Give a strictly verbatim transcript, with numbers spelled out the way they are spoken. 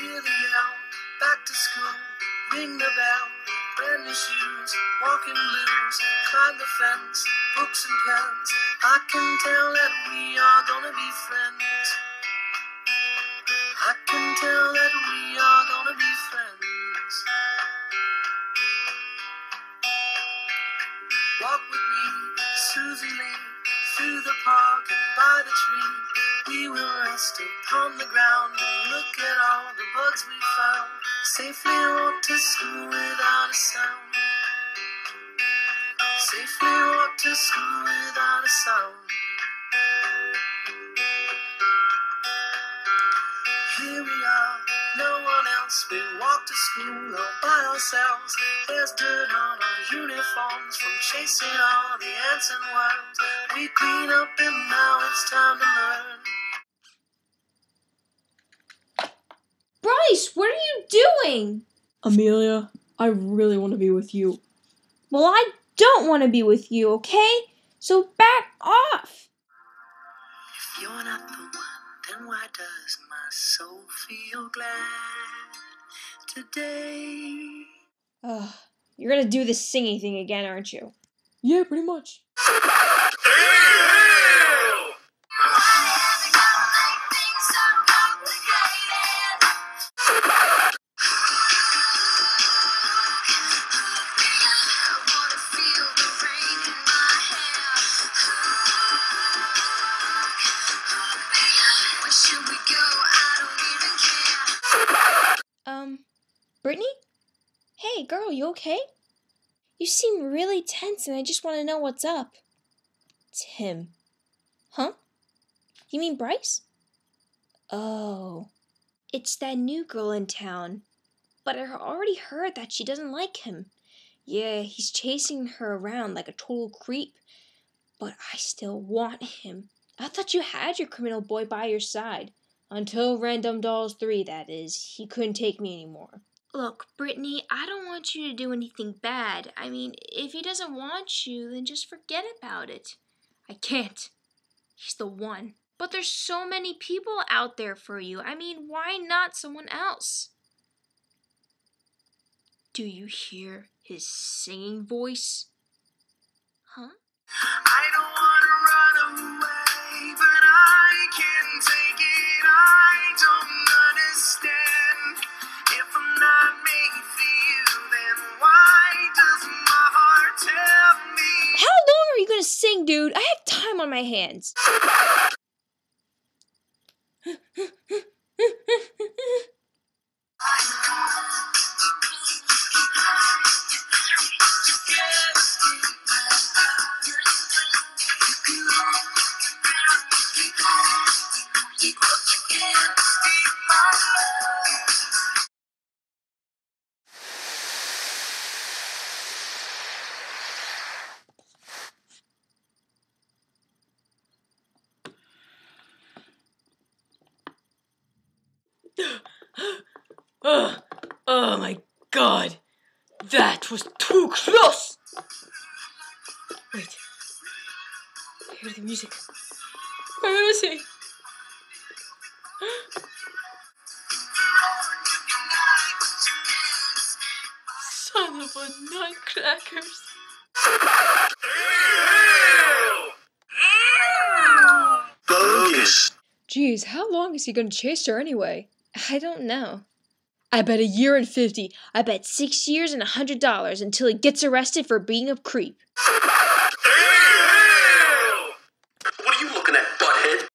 hear the yell, back to school, ring the bell, brand new shoes, walking blues, climb the fence, books and pens. I can tell that we are gonna be friends. I can tell that we are gonna be friends. Walk with me, Susie Lee, through the park and by the tree. We will rest upon the ground and look at all the bugs we found. Safely walk to school without a sound. Safely walk to school without a sound. Here we are, no one else. We walk to school all by ourselves. There's dirt on our uniforms from chasing all the ants and worms. We clean up and now it's time to learn. Brice, what are you doing? Amelia, I really want to be with you. Well, I don't want to be with you, okay? So back off. If you're not the one, then why does my soul feel glad today? Ugh, you're gonna do this singing thing again, aren't you? Yeah, pretty much. Um, Britney? Hey, girl, you okay? You seem really tense and I just want to know what's up. Tim. Huh? You mean Brice? Oh. It's that new girl in town. But I already heard that she doesn't like him. Yeah, he's chasing her around like a total creep. But I still want him. I thought you had your criminal boy by your side. Until Random Dolls three, that is. He couldn't take me anymore. Look, Brittany, I don't want you to do anything bad. I mean, if he doesn't want you, then just forget about it. I can't. He's the one. But there's so many people out there for you. I mean, why not someone else? Do you hear his singing voice? Huh? I don't want to run away, but I can't take it. I don't understand. If I'm not made for you, then why does my heart tell me? How long are you gonna sing, dude? I have time on my hands. Oh, oh my god. That was too close. Wait. I hear the music. Where is he? Son of a nutcrackers. Bogus. Jeez, how long is he gonna chase her anyway? I don't know. I bet a year and fifty. I bet six years and a hundred dollars until he gets arrested for being a creep.